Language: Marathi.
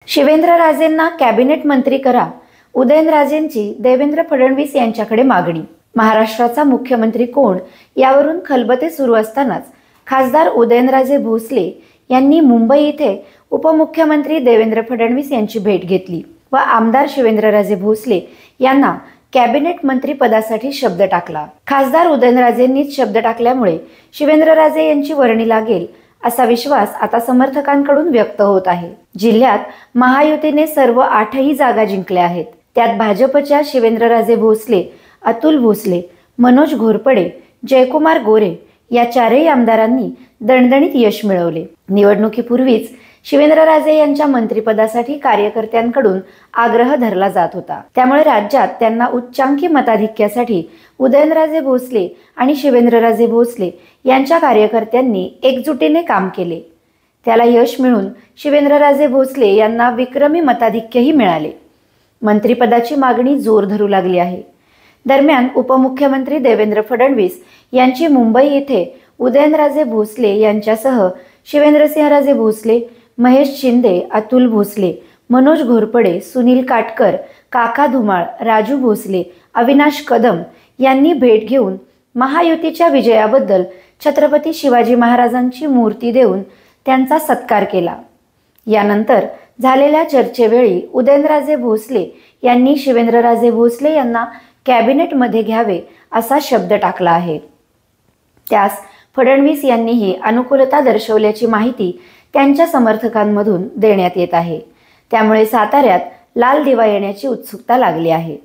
शिवेंद्रराजेंना कॅबिनेट मंत्री करा, उदयनराजेंची देवेंद्र फडणवीस यांच्याकडे मागणी। महाराष्ट्राचा मुख्यमंत्री कोण यावरून खलबते सुरू असतानाच खासदार उदयनराजे भोसले यांनी मुंबई येथे उपमुख्यमंत्री देवेंद्र फडणवीस यांची भेट घेतली व आमदार शिवेंद्रराजे भोसले यांना कॅबिनेट मंत्री पदासाठी शब्द टाकला। खासदार उदयनराजेंनीच शब्द टाकल्यामुळे शिवेंद्रराजे यांची वर्णी लागेल असा विश्वास आता समर्थकांकडून व्यक्त होत आहे। जिल्ह्यात महायुतीने सर्व 8ही जागा जिंकल्या आहेत। त्यात भाजपच्या शिवेंद्रराजे भोसले, अतुल भोसले, मनोज घोरपडे, जयकुमार गोरे या 4ही आमदारांनी दणदणीत यश मिळवले। निवडणुकीपूर्वीच शिवेंद्रराजे यांच्या मंत्रिपदासाठी कार्यकर्त्यांकडून आग्रह धरला जात होता। त्यामुळे राज्यात त्यांना उच्चांकी मताधिक्यासाठी उदयनराजे भोसले आणि शिवेंद्रराजे भोसले यांच्या कार्यकर्त्यांनी एकजुटीने काम केले। त्याला यश मिळून शिवेंद्रराजे भोसले यांना विक्रमी मताधिक्यही मिळाले। मंत्रिपदाची मागणी जोर धरू लागली आहे। दरम्यान उपमुख्यमंत्री देवेंद्र फडणवीस यांची मुंबई येथे उदयनराजे भोसले यांच्यासह शिवेंद्रसिंहराजे भोसले, महेश शिंदे, अतुल भोसले, मनोज घोरपडे, सुनील काटकर, काका धुमाळ, राजू भोसले, अविनाश कदम यांनी भेट घेऊन महायुतीच्या विजयाबद्दल छत्रपती शिवाजी महाराजांची मूर्ती देऊन त्यांचा सत्कार केला। यानंतर झालेल्या चर्चेवेळी उदयनराजे भोसले यांनी शिवेंद्रराजे भोसले यांना कॅबिनेटमध्ये घ्यावे असा शब्द टाकला आहे। त्यास फडणवीस यांनीही अनुकूलता दर्शवल्याची माहिती त्यांच्या समर्थकांमधून देण्यात येत आहे। त्यामुळे साताऱ्यात लाल दिवा येण्याची उत्सुकता लागली आहे।